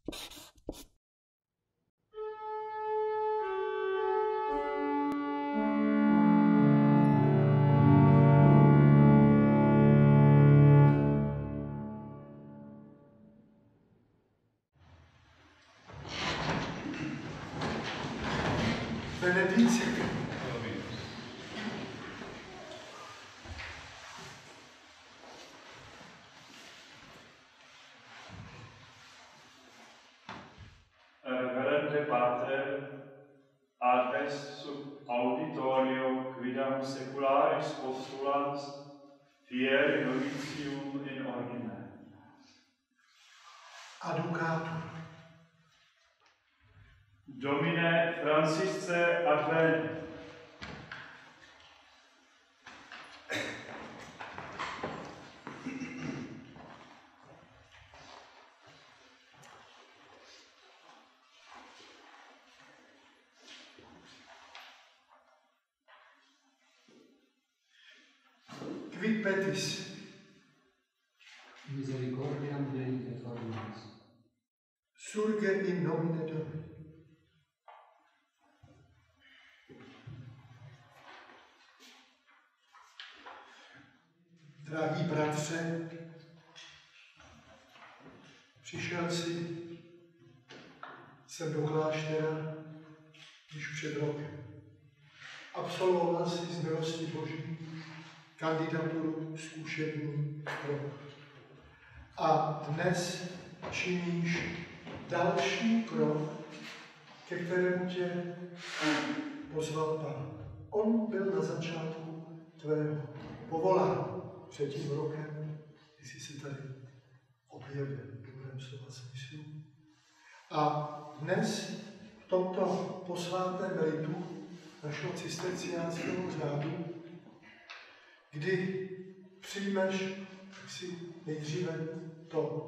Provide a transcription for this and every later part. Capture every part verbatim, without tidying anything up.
Benedicite. Reverende Pater, adves sub auditorio quidam secularis postulans fieri novitium in ordine. Aducatur. Domine Francisce adveni. Qui petis? Misericordiam Dei et ordines. Surge in nomine Domini. Drahý bratře, přišel jsi sem do kláštera již před rokem. Absolvoval jsi z milosti Boží kandidaturu zkušební rok. A dnes činíš další krok, ke kterému tě pozval Pán. On byl na začátku tvého povolání. Před tím rokem, když jsi se tady objevil v dobrém slova smyslu. A dnes v tomto posvátném ritu našeho cisterciánského řádu, kdy přijmeš si nejdříve to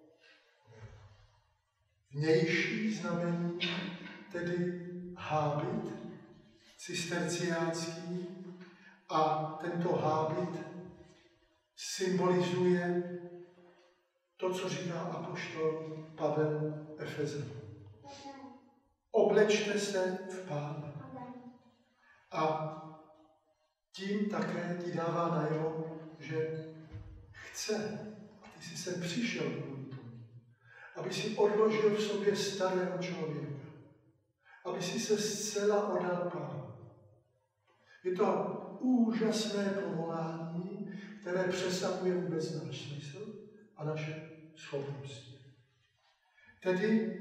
vnější znamení, tedy hábit cisterciánský, a tento hábit symbolizuje to, co říká apoštol Pavel Efezanům. Oblečte se v Pána. A tím také ti dává najevo, že chce, a ty jsi sem přišel kvůli tomu, aby si odložil v sobě starého člověka, aby si se zcela odal Pánu. Je to úžasné povolání, které přesahuje vůbec náš smysl a naše schopnosti. Tedy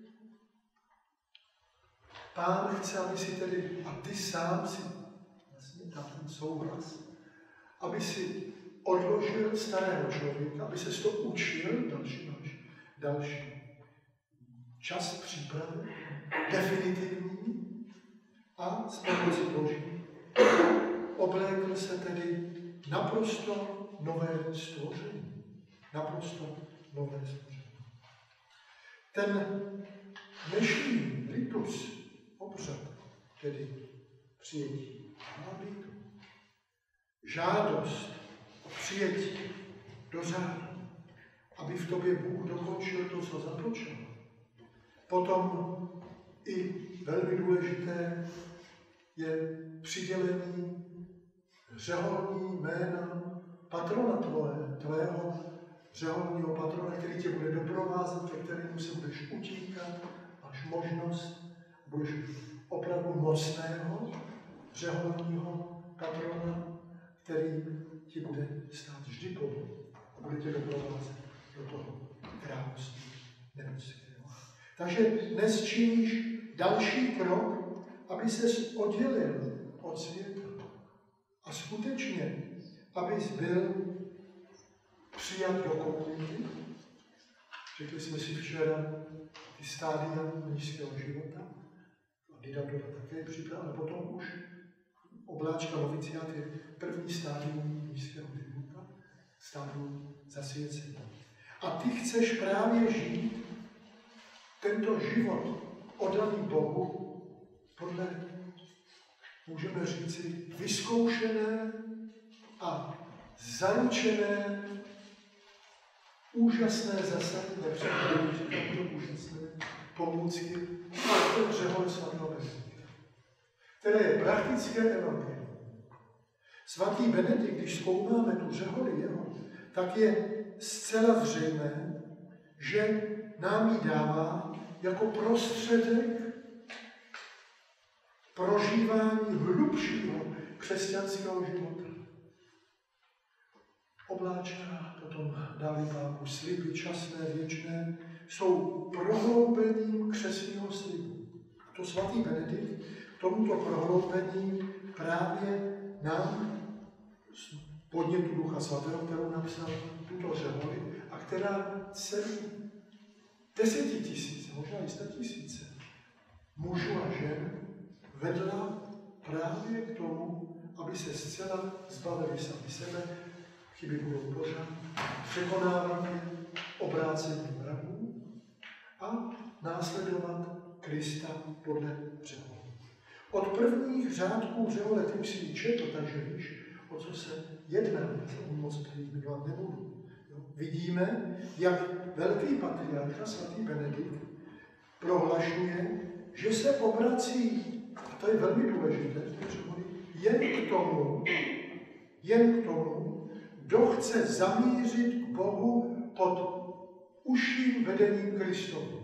Pán chce, aby si tedy, a ty sám si vlastně dal ten souhlas, aby si odložil starého člověka, aby se to učil, další, další, další čas přípravy, definitivní, a s pomocí Boží oblékl se tedy naprosto nové stvoření. Naprosto nové stvoření. Ten dnešní ritus, obřad, tedy přijetí, má být žádost o přijetí do řádu, aby v tobě Bůh dokončil to, co započal. Potom i velmi důležité je přidělení řeholní jména patrona tvoje, tvého řeholního patrona, který tě bude doprovázet, ke kterému se budeš utíkat, máš možnost, budeš opravdu mocného řeholního patrona, který ti bude stát vždy poblíž a bude tě doprovázet do toho království nebeského. Takže dnes činíš další krok, aby ses oddělil od světa. A skutečně, abys byl přijat do komunity. Řekli jsme si včera ty stádia mnišského života. Kandidatura také připravila, ale potom už obláčka noviciát je první stádium mnišského života, stádium zasvěcení. A ty chceš právě žít tento život oddaný Bohu podle, můžeme říci, vyzkoušené a zaručené úžasné zasady, nepřekladně říkám to úžasné pomůcky, ten řehol svatého Benedikta, které je praktické evangelium. Svatý Benedikt, když zkoumáme tu řeholi jeho, tak je zcela zřejmé, že nám ji dává jako prostředek prožívání hlubšího křesťanského života. Obláčka, potom dali Pánu sliby časné, věčné, jsou prohloubením křestního slibu. To svatý Benedikt k tomuto prohloubení právě nám z podnětu Ducha Svatého, kterou napsal tuto řeholi a která celý desetitisíce, možná i statisíce mužů a žen vedla právě k tomu, aby se zcela zbavili sami sebe, chyby budou pořád, překonávat je obrácením vrahů a následovat Krista podle řehole. Od prvních řádků řehole, ty už si ji četl, takže víš, o co se jedná, já se moc zmiňovat nebudu. Jo? Vidíme, jak velký patriarcha svatý Benedikt prohlašuje, že se obrací, a to je velmi důležité, jen k tomu, jen k tomu, kdo chce zamířit k Bohu pod užším vedením Kristovi.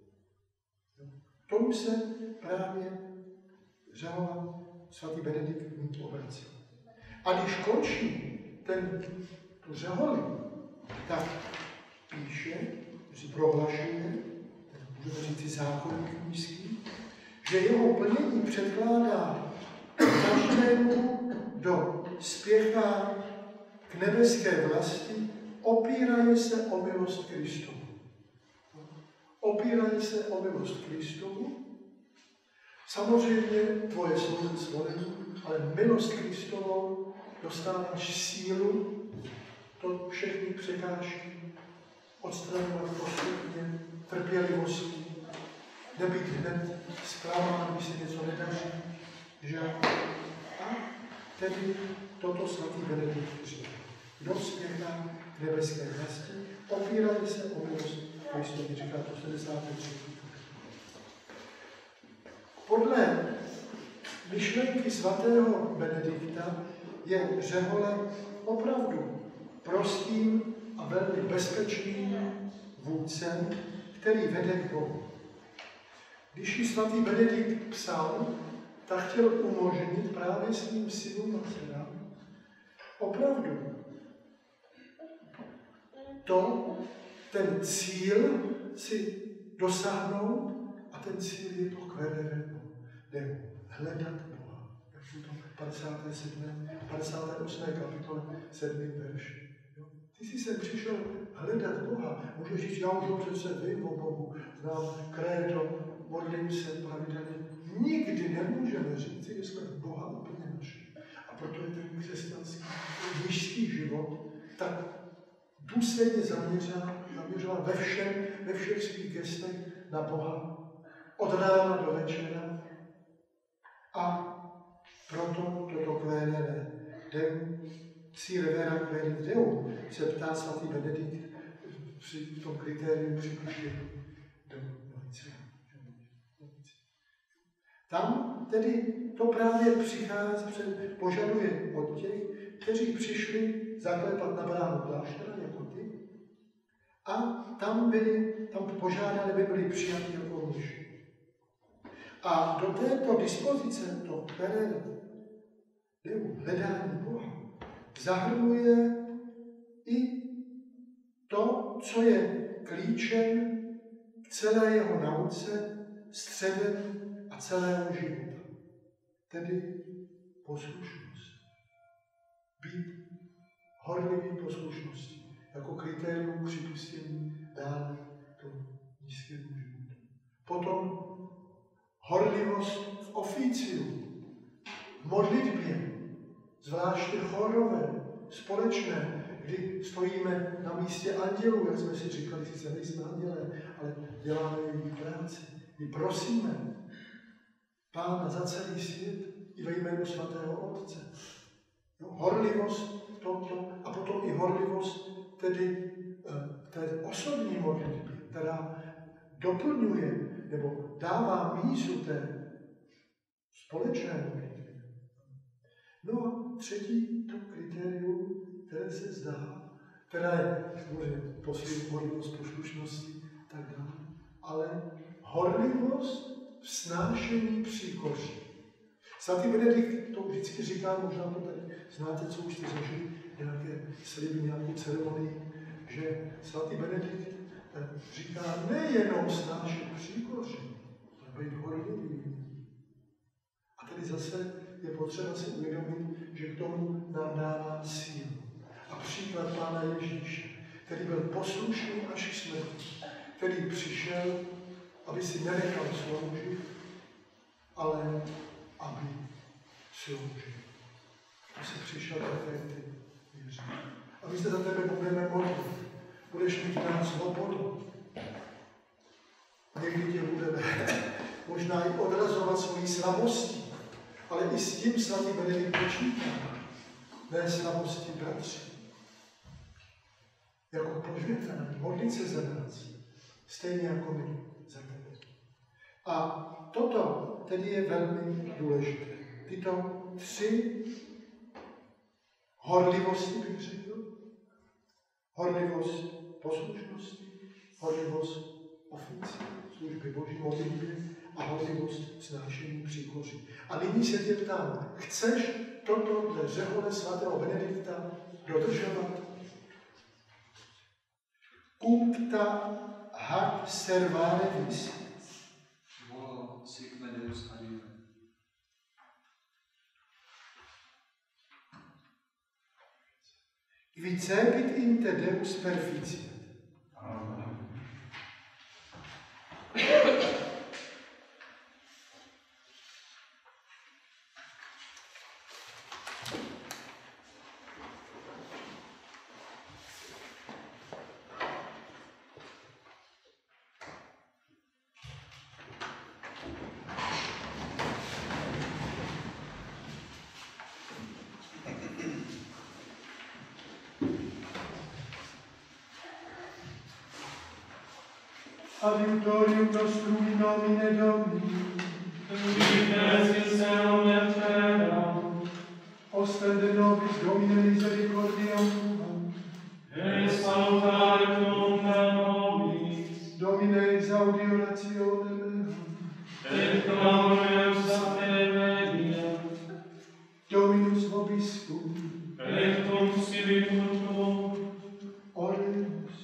K tomu se právě řehola svatý Benedikt obrací. A když končí ten, tu řeholi, tak píše, že prohlašuje, můžeme říct zákonník knížský, že jeho plnění předkládá každému, kdo spěchá k nebeské vlasti, opírají se o milost Kristovu. Opírají se o milost Kristovu. Samozřejmě tvoje svolení, ale milost Kristovou dostáváš sílu, to všechny překážky odstraňovat postupně, trpělivostí, nebýt hned zklamán, když se něco nedaří, že? A tedy toto svatý Benedikt říká. Kdo spěchá k nebeské vlasti, opírají se o milost Kristovi, říká to sedmdesátý třetí Podle myšlenky svatého Benedikta je řehole opravdu prostým a velmi bezpečným vůdcem, který vede k Bohu. Když ji svatý Benedikt psal, tak chtěl umožnit právě svým synům a dcerám opravdu to, ten cíl si dosáhnout a ten cíl je to kvédere Deo, hledat Boha. Jak jsou to padesátá sedmá, padesátá osmá kapitole, sedmý verš. Ty jsi sem přišel hledat Boha. Můžeš říct, já už ho přece vím o Bohu, znám krédo, modlím se pravidelně. Nikdy nemůžeme říct, že jsme Boha úplně našli. A proto je ten křesťanský, mnišský život tak důsledně zaměřován ve všem, ve všech svých gestech na Boha. Od rána do večera. A proto toto kvédere Deum, si revera querit Deum, se ptá svatý Benedikt při tom kritériu připuštění do Novice. Tam tedy to právě přichází, požaduje od těch, kteří přišli zaklepat na bránu kláštera jako ty, a tam byli, tam požádali, by byli přijati jako muži. A do této dispozice, to které hledání Boha, zahrnuje i to, co je klíčem k celé jeho nauce, středem a celého života. Tedy poslušnost. Být horlivý poslušností, jako kritérium připustění dále tomu nízkému životu. Potom horlivost v oficiu, v modlitbě, zvláště chorové, společné, kdy stojíme na místě andělů, jak jsme si říkali, sice nejsme andělé, ale děláme její práci. My prosíme Pána za celý svět i ve jménu svatého Otce. No, horlivost v tomto a potom i horlivost tedy té osobní modlitby, která doplňuje nebo dává mízu té společnému kritériu. No a třetí to kritérium, které se zdá, která je samozřejmě poslední horlivost poslušnosti, tak dále, ale horlivost v snášení příkoří. Svatý Benedikt to vždycky říká, možná to tady znáte, co už jste zažili, nějaké sliby, nějakou ceremonii, že svatý Benedikt říká nejenom snášet příkoří, ale být horlivý. A tady zase je potřeba si uvědomit, že k tomu nám dává sílu. A příklad Pána Ježíše, který byl poslušný až k smrti, který přišel, aby si nenechal sloužit, ale aby sloužil. To si přišel také ty věří. A my se za tebe budeme modlit. Budeš mít nám svobodu. Někdy tě budeme možná i odrazovat svojí slabostí, ale i s tím svatý Benedikt počítá. Ne slabosti bratří. Jako požehnaný, modlit se za nás. Stejně jako my za tebe. A toto tedy je velmi důležité. Tyto tři horlivosti bych řekl. Horlivost poslušnosti, horlivost ofici, služby Boží, modlitby a horlivost snášení příkoří. A nyní se tě ptám, chceš toto dle řehole svatého Benedikta dodržovat? Cuncta hac servare vis. Volo sic me Deus adire. Vicepit in te Deus perficiat. Amen. Adiutorium nostrum in nomine Domini. Ostende nobis Domine misericordiam tuam. Et salutare contra nobis. Domine exaudi oratione meam. Et clamorem sancte media. Dominus vobiscum. Et cum spiritu tuum. Oremus.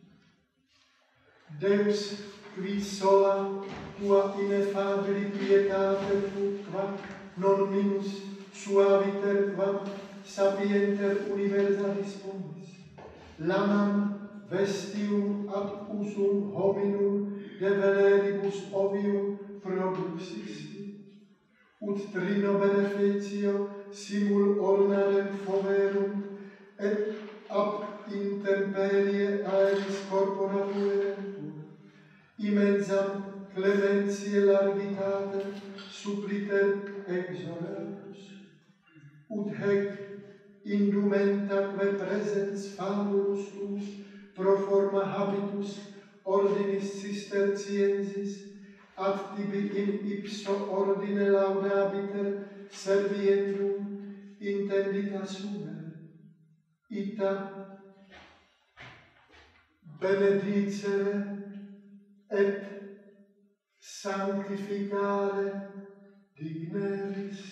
Deus, qui sola tua ineffabili pietate quam non minus suaviter quam sapienter universalis ponis, lamam vestium ad usum hominum de veleribus ovium produxisti, ut trino beneficio simul ornarem foverum et ab intemperie aeris corpora fuerentur, immensam clementiae largitate suppliter exonerus, ut hec indumentaque presens famulus tuus pro forma habitus ordinis cisterciensis ad tibi in ipso ordine laudabiter serviendum intendita sume, ita benedicere et sanctificare digneris,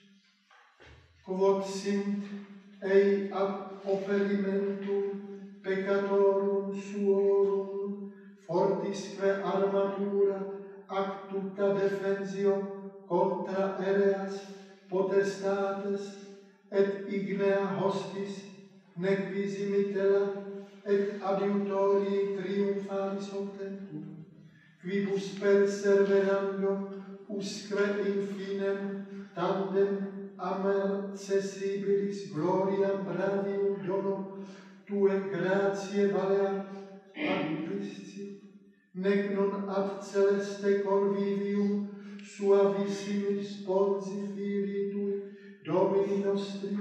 quod sint ei ab operimentum peccatorum suorum fortisque armatura ac tutta defensio contra ereas potestates et ignea hostis nec visimitela et adiutorii triumphalis obtentur, quibus perseverando usque infinem tandem accessibilis gloriam bravium dono tue gratiae valeat adviscit, nec non ad celeste convivium suavissimis sponsi filii tui, Domini nostri,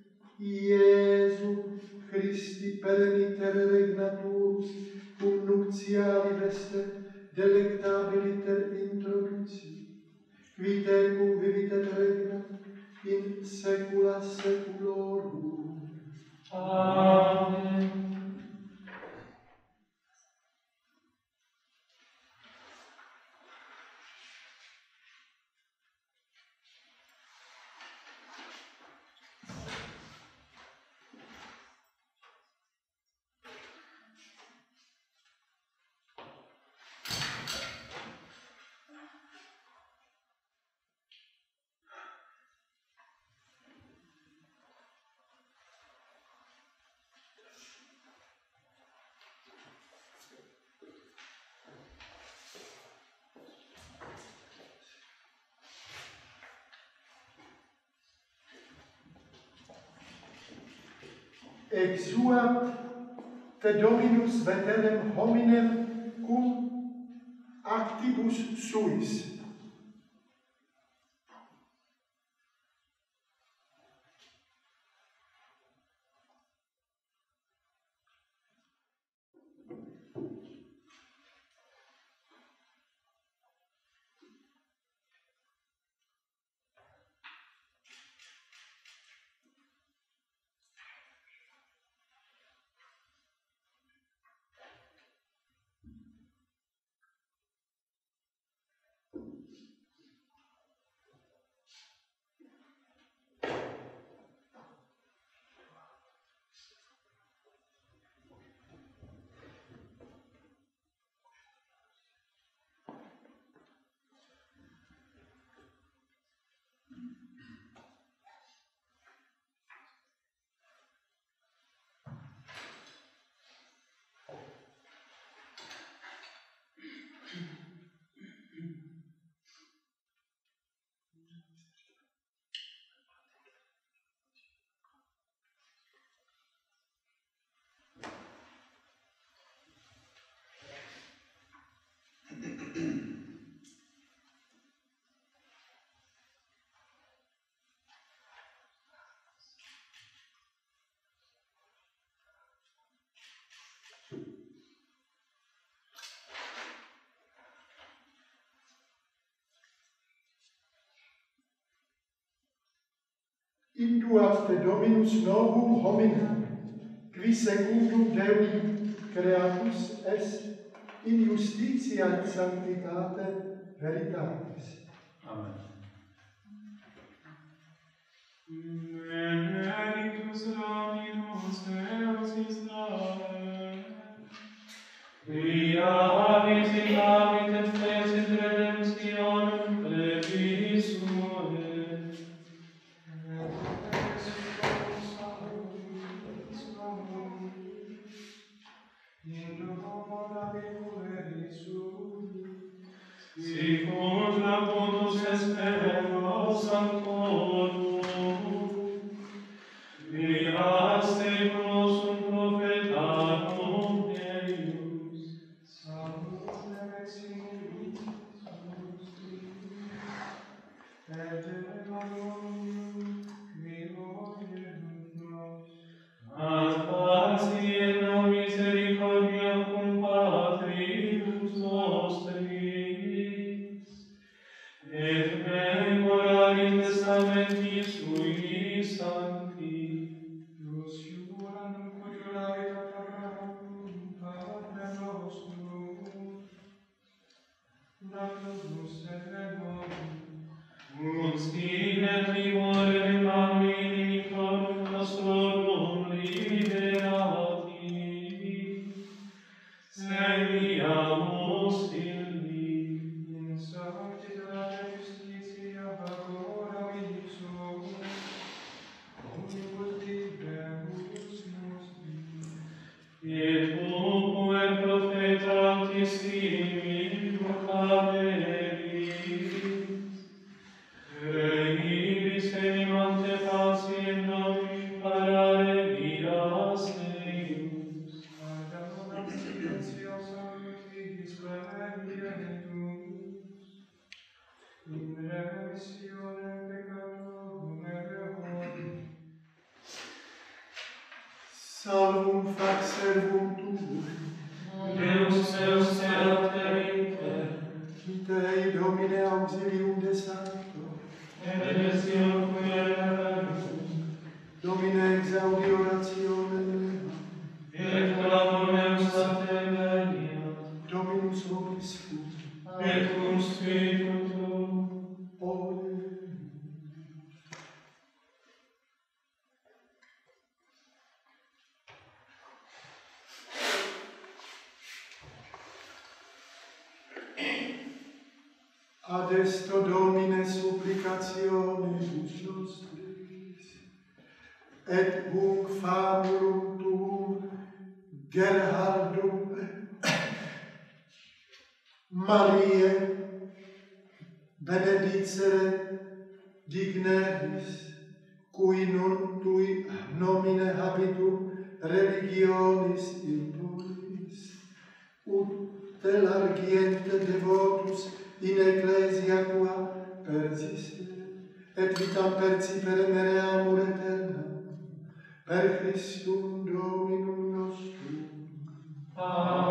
Iesu Christi pereniter regnaturus, cum nuptiali veste delectabiliter introducii, qui tecum vivitet regna, in saecula saeculorum. Amen. Exuat te Dominus veterem hominem cum actibus suis. Induat te Dominus novum hominem, qui secundum Deum creatus est, in justitia et sanctitate veritatis. Amen. Benedictus Dominus Deus Israel, quia habis in habit et fecit redemptionem plebis suae. Sicut lacutus esperos ancorum, via seculosum profetatum Deus. Salus Reximus, et Evangelium, qui oiderunt nos. Ad pacientia misericordia cum Patrius nostris, et memorare testamenti sui sancti. Nos iuram conjuravit ad Abraham, Pater nostrum, datus et regnum, Ut stine tribore bambini corum nostrorum liberati, serviamus illi. in sanctitate justitia agora visum, omnibus liberus nostri. Et pupue profeta altissimi vocaveris, regibis enim ante faciendo parare viras eius. Ad amor silencio salutis clementus, in remissionem peccatorum errori. Salvum fac servum tuum, Deus meus et te Dominus vobiscum. et cum spiritu tuo. Adesto Domine supplicationibus nostris, et hunc famulum tuum Gerhardum Mariae benedicere digneris, cui nun tui nomine habitum religionis impuris, ut telargiente devotus in ecclesia tua persiste, et vitam percipere mereamur eternam, per Christum Dominum nostrum. Amen.